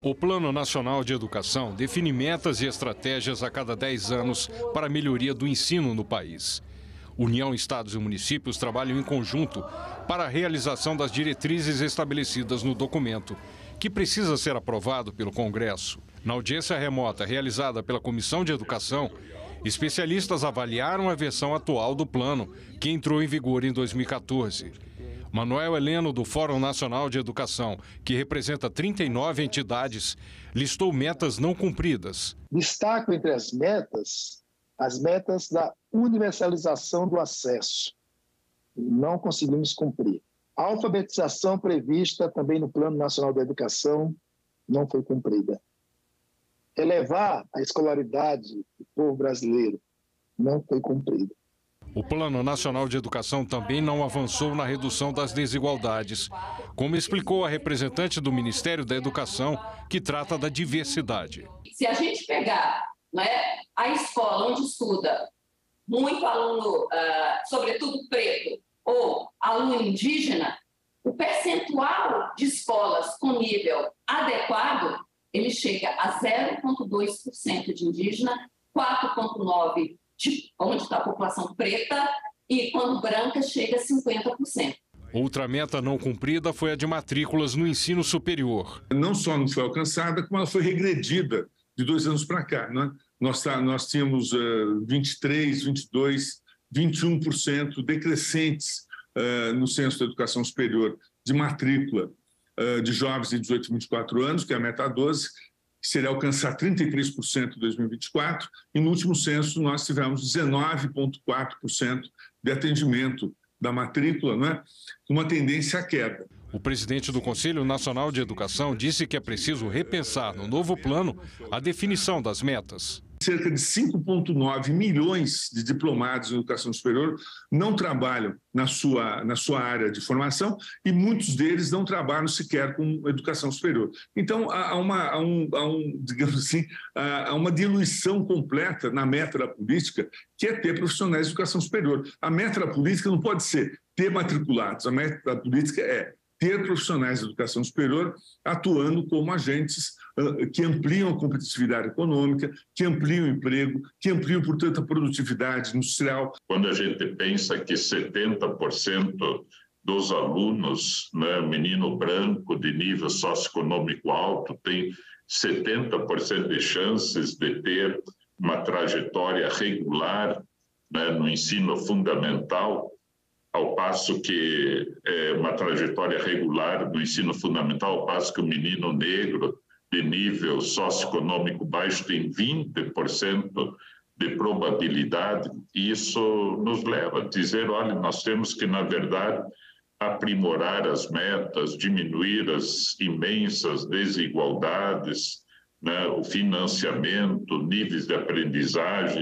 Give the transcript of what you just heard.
O Plano Nacional de Educação define metas e estratégias a cada 10 anos para a melhoria do ensino no país. União, estados e municípios trabalham em conjunto para a realização das diretrizes estabelecidas no documento, que precisa ser aprovado pelo Congresso. Na audiência remota realizada pela Comissão de Educação, especialistas avaliaram a versão atual do plano, que entrou em vigor em 2014. Manuel Heleno, do Fórum Nacional de Educação, que representa 39 entidades, listou metas não cumpridas. Destaco entre as metas da universalização do acesso. Não conseguimos cumprir. A alfabetização prevista também no Plano Nacional da Educação não foi cumprida. Elevar a escolaridade do povo brasileiro não foi cumprida. O Plano Nacional de Educação também não avançou na redução das desigualdades, como explicou a representante do Ministério da Educação, que trata da diversidade. Se a gente pegar, a escola onde estuda muito aluno, sobretudo preto, ou aluno indígena, o percentual de escolas com nível adequado, ele chega a 0,2% de indígena, 4,9% onde está a população preta, e quando branca chega a 50%. Outra meta não cumprida foi a de matrículas no ensino superior. Não só não foi alcançada, como ela foi regredida de 2 anos para cá. Né? Nós tínhamos 23%, 22%, 21% decrescentes no censo da educação superior de matrícula de jovens de 18 a 24 anos, que é a meta 12, que seria alcançar 33% em 2024, e no último censo nós tivemos 19,4% de atendimento da matrícula, né? Uma tendência à queda. O presidente do Conselho Nacional de Educação disse que é preciso repensar no novo plano a definição das metas. Cerca de 5,9 milhões de diplomados em educação superior não trabalham na sua área de formação, e muitos deles não trabalham sequer com educação superior. Então, há uma diluição completa na meta da política, que é ter profissionais de educação superior. A meta da política não pode ser ter matriculados, a meta da política é ter profissionais de educação superior atuando como agentes que ampliam a competitividade econômica, que ampliam o emprego, que ampliam, portanto, a produtividade industrial. Quando a gente pensa que 70% dos alunos, menino branco de nível socioeconômico alto, tem 70% de chances de ter uma trajetória regular, no ensino fundamental, ao passo que uma trajetória regular no ensino fundamental, ao passo que o menino negro de nível socioeconômico baixo tem 20% de probabilidade, e isso nos leva a dizer, olha, nós temos que, na verdade, aprimorar as metas, diminuir as imensas desigualdades, o financiamento, níveis de aprendizagem.